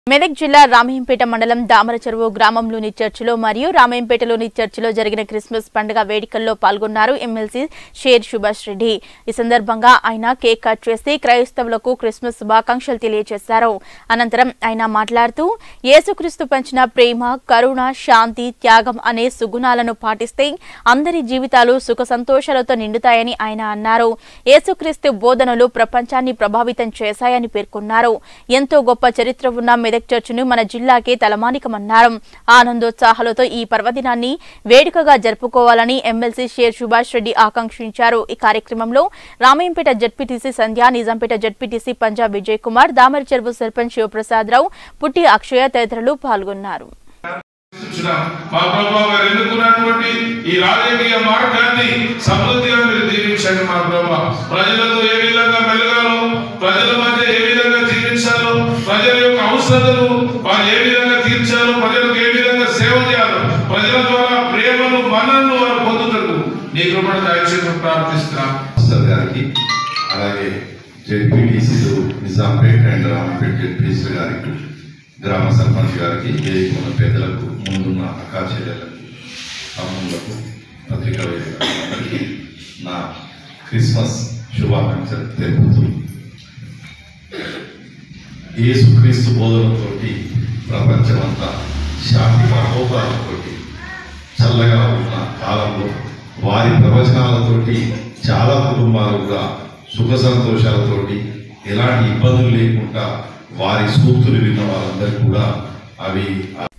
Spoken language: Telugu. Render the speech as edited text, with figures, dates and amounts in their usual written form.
మెదక్ జిల్లా రామయ్యంపేట మండలం దామరచెరువు గ్రామంలోని చర్చిలో మరియు రామయ్యంపేటలోని చర్చిలో జరిగిన క్రిస్మస్ పండుగ వేడుకల్లో పాల్గొన్నారు ఎమ్మెల్సీ షేర్ సుభాష్ రెడ్డి। ఈ సందర్భంగా ఆయన కేక్ కట్ చేసి క్రైస్తవులకు క్రిస్మస్ శుభాకాంక్షలు తెలియజేశారు। అనంతరం ఆయన మాట్లాడుతూ యేసుక్రీస్తు పంచిన ప్రేమ, కరుణ, శాంతి, త్యాగం అనే సుగుణాలను పాటిస్తే అందరి జీవితాలు సుఖ సంతోషాలతో నిండుతాయని ఆయన అన్నారు। యేసుక్రీస్తు బోధనలు ప్రపంచాన్ని ప్రభావితం చేశాయని పేర్కొన్నారు। ఎంతో గొప్ప చరిత్ర ఉన్న మెదక్ చర్చిని మన జిల్లాకే తలమానికమన్నారు। ఆనందోత్సాహాలతో ఈ పర్వదినాన్ని వేడుకగా జరుపుకోవాలని ఎమ్మెల్సీ షేర్ సుభాష్ రెడ్డి ఆకాంక్షించారు। ఈ కార్యక్రమంలో రామయ్యంపేట జడ్పీటీసీ సంధ్య, నిజాంపేట జడ్పీటీసీ పంజాబ్ విజయ్ కుమార్, దామరచెరువు సర్పంచ్ శివప్రసాద్ రావు, పుట్టి అక్షయ తదితరులు పాల్గొన్నారు। ప్రజల యొక్క అవసరాలను వారు ఏ విధంగా తీర్చాలో, ప్రజలకు ఏ విధంగా సేవ చేయాలో, ప్రజల ద్వారా ప్రేమను, మన్ననను వారు పొందుటకు నీ కృపను దయచేసి ప్రార్థిస్తున్నాం। గారికి అలాగే జెడ్పీటీసీలు నిజాంపేట అండ్ రామపేట జెడ్పీటీసీ గారికి, గ్రామ సర్పంచ్ గారికి, వేదిక పేదలకు, ముందున్న అక్కా చెల్లెలకు, తమ్ముళ్లకు, పత్రికా వేదికలకు నా క్రిస్మస్ శుభాకాంక్షలు తెలుపుతూ యేసుక్రీస్తు బోధనతోటి ప్రపంచమంతా శాంతి మహోపాలతో చల్లగా ఉన్న కాలంలో వారి ప్రవచనాలతోటి చాలా కుటుంబాలు కూడా సుఖ సంతోషాలతోటి ఎలాంటి ఇబ్బందులు లేకుండా వారి సూక్తులు విన్న వాళ్ళందరికీ కూడా అవి